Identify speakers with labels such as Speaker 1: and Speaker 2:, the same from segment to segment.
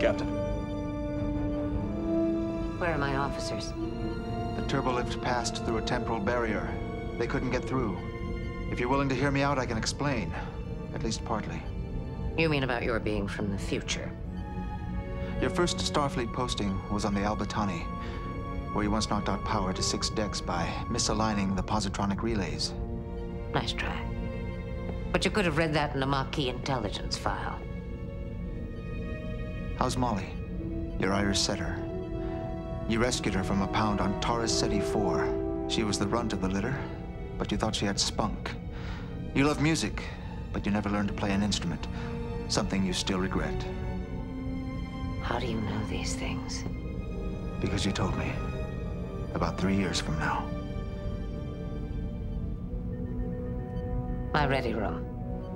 Speaker 1: Captain.
Speaker 2: Where are my officers?
Speaker 3: The turbolift passed through a temporal barrier. They couldn't get through. If you're willing to hear me out, I can explain. At least partly.
Speaker 2: You mean about your being from the future?
Speaker 3: Your first Starfleet posting was on the Albatani, where you once knocked out power to 6 decks by misaligning the positronic relays.
Speaker 2: Nice try. But you could have read that in a Maquis intelligence file.
Speaker 3: How's Molly? Your Irish setter. You rescued her from a pound on Taurus Ceti 4. She was the runt of the litter, but you thought she had spunk. You love music, but you never learned to play an instrument. Something you still regret.
Speaker 2: How do you know these things?
Speaker 3: Because you told me. About 3 years from now.
Speaker 2: My ready room.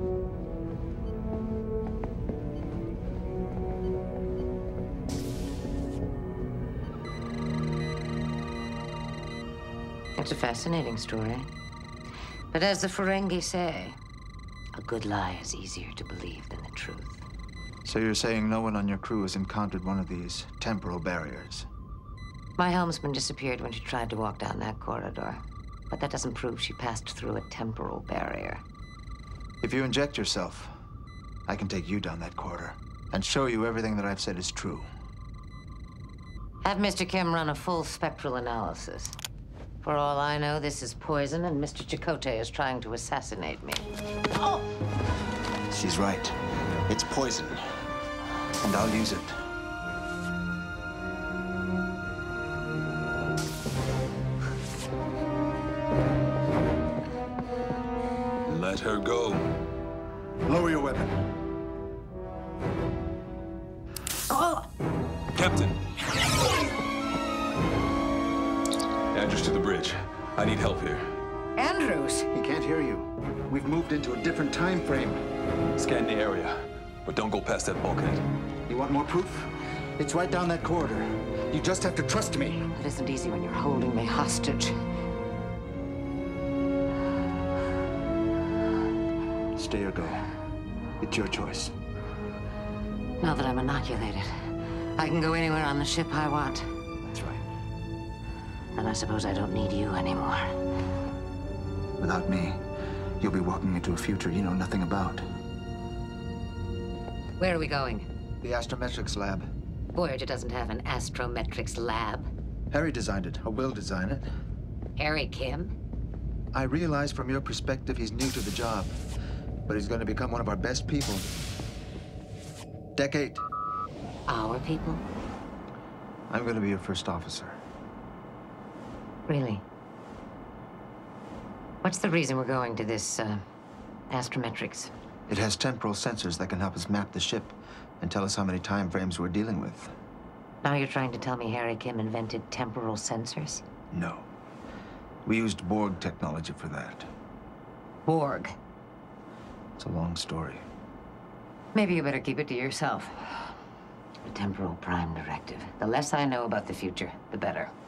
Speaker 2: It's a fascinating story. But as the Ferengi say, a good lie is easier to believe than the truth.
Speaker 3: So you're saying no one on your crew has encountered one of these temporal barriers?
Speaker 2: My helmsman disappeared when she tried to walk down that corridor. But that doesn't prove she passed through a temporal barrier.
Speaker 3: If you inject yourself, I can take you down that corridor and show you everything that I've said is true.
Speaker 2: Have Mr. Kim run a full spectral analysis. For all I know, this is poison, and Mr. Chakotay is trying to assassinate me. Oh!
Speaker 3: She's right. It's poison. And I'll use it.
Speaker 1: Let her go.
Speaker 3: Lower your weapon.
Speaker 2: Oh!
Speaker 1: Captain. Andrews to the bridge. I need help here.
Speaker 2: Andrews!
Speaker 3: He can't hear you. We've moved into a different time frame.
Speaker 1: Scan the area, but don't go past that bulkhead.
Speaker 3: You want more proof? It's right down that corridor. You just have to trust me.
Speaker 2: It isn't easy when you're holding me hostage.
Speaker 3: Stay or go. It's your choice.
Speaker 2: Now that I'm inoculated, I can go anywhere on the ship I want.
Speaker 3: That's right.
Speaker 2: And I suppose I don't need you anymore.
Speaker 3: Without me, you'll be walking into a future you know nothing about.
Speaker 2: Where are we going?
Speaker 3: The astrometrics lab.
Speaker 2: Voyager doesn't have an astrometrics lab.
Speaker 3: Harry designed it, or will design it.
Speaker 2: Harry Kim?
Speaker 3: I realize from your perspective he's new to the job, but he's going to become one of our best people. Deck 8.
Speaker 2: Our people?
Speaker 3: I'm going to be your first officer.
Speaker 2: Really? What's the reason we're going to this, astrometrics?
Speaker 3: It has temporal sensors that can help us map the ship and tell us how many time frames we're dealing with.
Speaker 2: Now you're trying to tell me Harry Kim invented temporal sensors?
Speaker 3: No. We used Borg technology for that.
Speaker 2: Borg?
Speaker 3: It's a long story.
Speaker 2: Maybe you better keep it to yourself. The Temporal Prime Directive. The less I know about the future, the better.